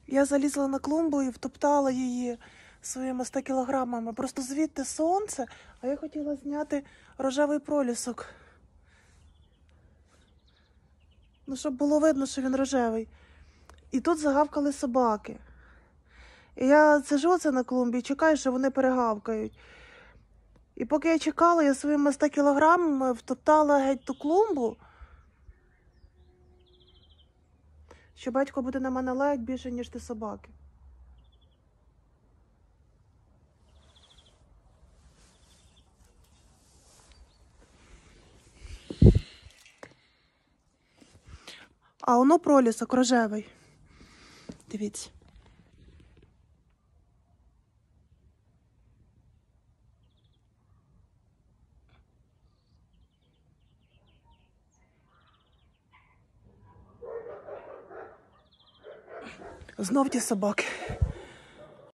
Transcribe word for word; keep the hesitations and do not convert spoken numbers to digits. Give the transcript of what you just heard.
Я залізла на клумбу і втоптала її своїми ста кілограмами. Просто звідти сонце, а я хотіла зняти рожевий пролісок. Ну, щоб було видно, що він рожевий. І тут загавкали собаки. І я сиджу оце на клумбі і чекаю, що вони перегавкають. І поки я чекала, я своїми ста кілограмами втоптала геть ту клумбу, що батько буде на мене лаять більше, ніж ті собаки. А воно пролісок рожевий. Дивіться. Знов ті собаки.